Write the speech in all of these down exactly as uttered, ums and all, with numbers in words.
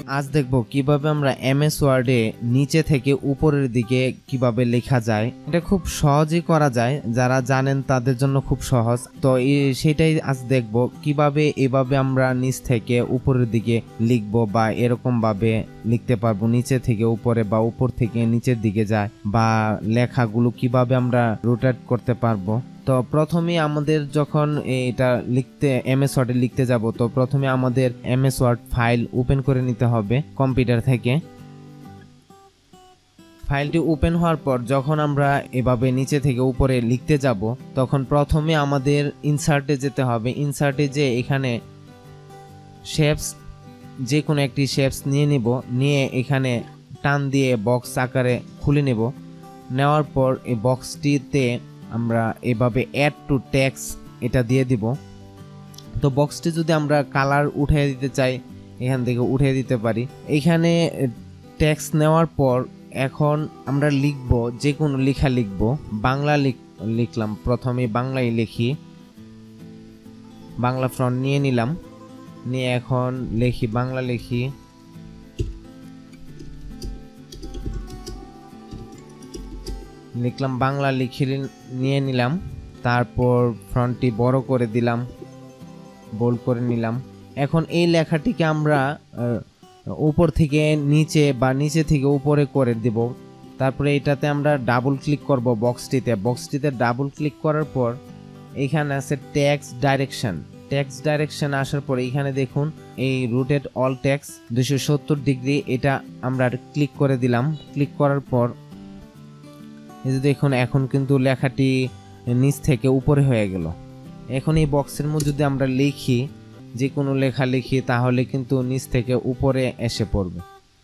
আজ দেখব কিভাবে আমরা এমএস ওয়ার্ডে নিচে থেকে উপরের দিকে কিভাবে লেখা যায়। এটা খুব সহজেই করা যায়, যারা জানেন তাদের জন্য খুব সহজ। তো সেটাই আজ দেখব কিভাবে এভাবে আমরা নিচ থেকে উপরের দিকে লিখব বা এরকম ভাবে লিখতে পারবো, নিচে থেকে উপরে বা উপর থেকে নিচের দিকে যায়, বা লেখাগুলো কিভাবে আমরা রোটেট করতে পারবো। তো প্রথমে আমাদের যখন এটা লিখতে এমএস ওয়ার্ডে লিখতে যাব, তো প্রথমে আমাদের এমএস ওয়ার্ড ফাইল ওপেন করে নিতে হবে কম্পিউটার থেকে। ফাইলটি ওপেন হওয়ার পর যখন আমরা এভাবে নিচে থেকে উপরে লিখতে যাব, তখন প্রথমে আমাদের ইনসার্টে যেতে হবে। ইনসার্টে যে এখানে শেপস, যে কোনো একটি শেপস নিয়ে নিব, নিয়ে এখানে টান দিয়ে বক্স আকারে খুলে নেব। নেওয়ার পর এই বক্সটিতে আমরা এভাবে অ্যাড টু টেক্সট এটা দিয়ে দিব। তো বক্সটি যদি আমরা কালার উঠিয়ে দিতে চাই, এখান থেকে উঠিয়ে দিতে পারি। এখানে টেক্সট নেওয়ার পর এখন আমরা লিখব, যে কোনো লেখা লিখব। বাংলা লিখলাম, প্রথমে বাংলায় লিখি, বাংলা ফন্ট নিয়ে নিলাম, নিয়ে এখন লিখি, বাংলা লিখি। লিখলাম, বাংলা লিখে নিয়ে নিলাম। তারপর ফন্টটি বড় করে দিলাম, বোল্ড করে নিলাম। এখন এই লেখাটিকে আমরা উপর থেকে নিচে বা নিচে থেকে উপরে করে দেব। তারপরে এটাতে আমরা ডাবল ক্লিক করব বক্সটিতে। বক্সটিতে ডাবল ক্লিক করার পর এখানে আছে টেক্সট ডাইরেকশন। টেক্সট ডাইরেকশন আসার পর এখানে দেখুন এই রোটেট অল টেক্সট দুশো সত্তর ডিগ্রি, এটা আমরা ক্লিক করে দিলাম। ক্লিক করার পর এই যে দেখুন এখন কিন্তু লেখাটি নিচ থেকে উপরে হয়ে গেল। এখন এই বক্সের মধ্যে যদি আমরা লিখি, যে কোনো লেখা লিখি, তাহলে কিন্তু নিচ থেকে উপরে এসে পড়বে।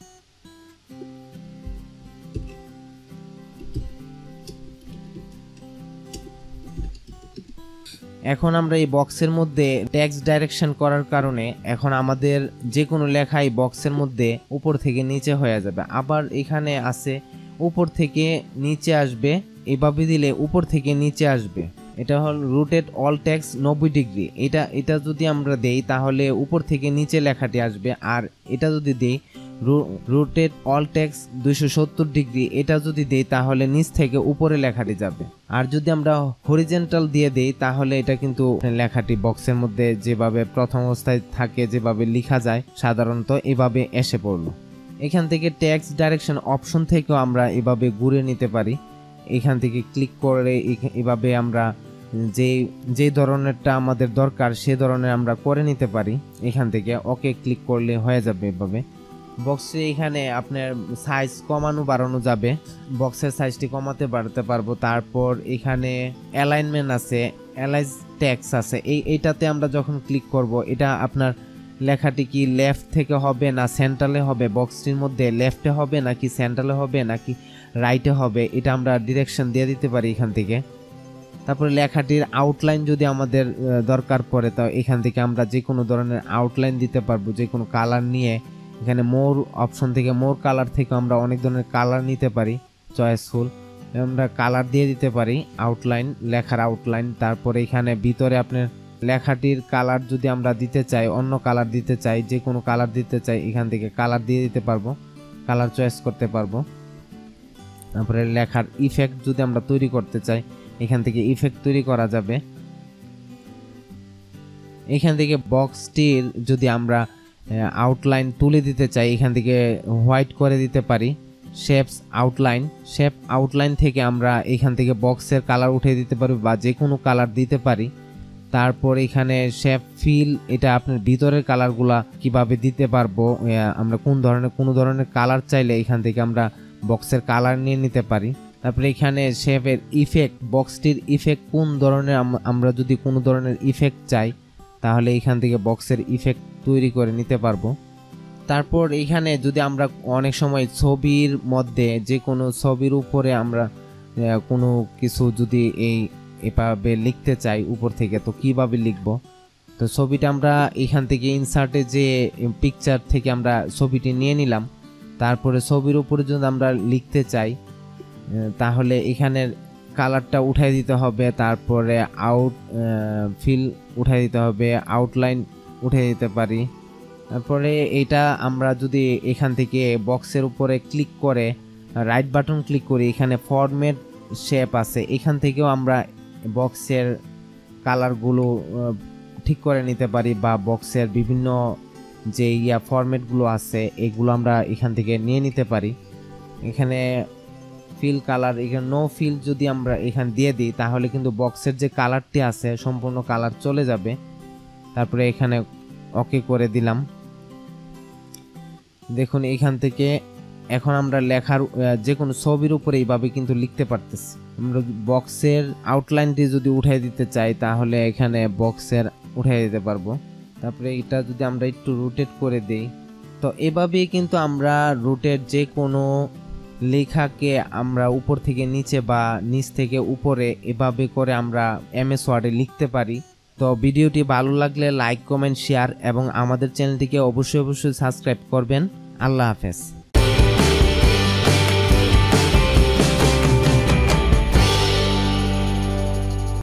এখন আমরা এই বক্সের মধ্যে টেক্সট ডাইরেকশন করার কারণে এখন আমাদের যে কোনো লেখাই বক্সের মধ্যে উপর থেকে নিচে হয়ে যাবে। আবার এখানে আছে উপর থেকে নিচে আসবে, এভাবে দিলে উপর থেকে নিচে আসবে। এটা হল রোটেট অল টেক্সট নব্বই ডিগ্রি। এটা এটা যদি আমরা দেই তাহলে উপর থেকে নিচে লেখাটি আসবে। আর এটা যদি দেই রোটেট অল টেক্সট দুইশো সত্তর ডিগ্রি, এটা যদি দেই তাহলে নিচ থেকে উপরে লেখাটি যাবে। আর যদি আমরা হরিজেন্টাল দিয়ে দেই তাহলে এটা কিন্তু লেখাটি বক্সের মধ্যে যেভাবে প্রথম অবস্থায় থাকে, যেভাবে লেখা যায় সাধারণত, এভাবে এসে পড়লো। এখান থেকে টেক্সট ডাইরেকশন অপশন থেকেও আমরা এভাবে ঘুরে নিতে পারি। এখান থেকে ক্লিক করে এভাবে আমরা যে যে ধরনেরটা আমাদের দরকার সে ধরনের আমরা করে নিতে পারি। এখান থেকে ওকে ক্লিক করলে হয়ে যাবে এভাবে। বক্সে এখানে আপনার সাইজ কমানো বাড়ানো যাবে, বক্সের সাইজটি কমাতে বাড়াতে পারবো। তারপর এখানে অ্যালাইনমেন্ট আছে, অ্যালাইজ টেক্সট আছে। এই এইটাতে আমরা যখন ক্লিক করব, এটা আপনার লেখাটি কি লেফট থেকে হবে না সেন্ট্রালে হবে, বক্সটির মধ্যে লেফটে হবে নাকি সেন্ট্রালে হবে নাকি রাইটে হবে, এটা আমরা ডিরেকশন দিয়ে দিতে পারি এখান থেকে। তারপরে লেখাটির আউটলাইন যদি আমাদের দরকার পড়ে, তো এখান থেকে আমরা যে কোনো ধরনের আউটলাইন দিতে পারবো, যে কোনো কালার নিয়ে। এখানে মোর অপশন থেকে মোর কালার থেকে আমরা অনেক ধরনের কালার নিতে পারি, চয়েসফুল আমরা কালার দিয়ে দিতে পারি, আউটলাইন, লেখার আউটলাইন। তারপরে এখানে ভিতরে আপনার লেখাটির কালার যদি আমরা দিতে চাই, অন্য কালার দিতে চাই, যে কোনো কালার দিতে চাই, এখান থেকে কালার দিয়ে দিতে পারবো, কালার চয়েস করতে পারবো। তারপরে লেখার ইফেক্ট যদি আমরা তৈরি করতে চাই, এখান থেকে ইফেক্ট তৈরি করা যাবে। এখান থেকে বক্সটির যদি আমরা আউটলাইন তুলে দিতে চাই, এখান থেকে হোয়াইট করে দিতে পারি। শেপস আউটলাইন, শেপ আউটলাইন থেকে আমরা এখান থেকে বক্সের কালার উঠিয়ে দিতে পারি বা যে কোনো কালার দিতে পারি। তারপর এখানে শেপ ফিল, এটা আপনার ভিতরের কালারগুলা কিভাবে দিতে পারবো, আমরা কোন ধরনের কোনো ধরনের কালার চাইলে এখান থেকে আমরা বক্সের কালার নিয়ে নিতে পারি। তারপরে এখানে শেপের ইফেক্ট, বক্সটির ইফেক্ট কোন ধরনের, আমরা যদি কোনো ধরনের ইফেক্ট চাই তাহলে এখান থেকে বক্সের ইফেক্ট তৈরি করে নিতে পারবো। তারপর এখানে যদি আমরা অনেক সময় ছবির মধ্যে যে কোনো ছবির উপরে আমরা কোনো কিছু যদি এই এভাবে লিখতে চাই উপর থেকে, তো কিভাবে লিখব, তো ছবিটা আমরা এখান থেকে ইনসার্টে যে পিকচার থেকে আমরা ছবিটি নিয়ে নিলাম। তারপরে ছবির উপরে যদি আমরা লিখতে চাই তাহলে এখানের কালারটা উঠাই দিতে হবে, তারপরে আউট ফিল উঠাই দিতে হবে, আউটলাইন উঠে দিতে পারি। তারপরে এটা আমরা যদি এখান থেকে বক্সের উপরে ক্লিক করে রাইট বাটন ক্লিক করি, এখানে ফরম্যাট শেপ আছে, এখান থেকেও আমরা বক্সের কালারগুলো ঠিক করে নিতে পারি, বা বক্সের বিভিন্ন যে ইয়া ফরম্যাটগুলো আছে এগুলো আমরা এখান থেকে নিয়ে নিতে পারি। এখানে ফিল কালার, এখানে নো ফিল যদি আমরা এখানে দিয়ে দিই তাহলে কিন্তু বক্সের যে কালারটি আছে সম্পূর্ণ কালার চলে যাবে। তারপরে এখানে ওকে করে দিলাম। দেখুন এখান থেকে এখন আমরা লেখার যে কোনো ছবির উপরে এইভাবে কিন্তু লিখতে পারতেছি। আমরা বক্সের আউটলাইনটি যদি উঠাই দিতে চাই তাহলে এখানে বক্সের উঠাই দিতে পারবো। তারপরে এটা যদি আমরা একটু রোটেট করে দেই, তো এভাবেই কিন্তু আমরা রুটের যে কোনো লেখাকে আমরা উপর থেকে নিচে বা নিচ থেকে উপরে এভাবে করে আমরা এমএস ওয়ার্ডে লিখতে পারি। তো ভিডিওটি ভালো লাগলে লাইক, কমেন্ট, শেয়ার এবং আমাদের চ্যানেলটিকে অবশ্যই অবশ্যই সাবস্ক্রাইব করবেন। আল্লাহ হাফেজ।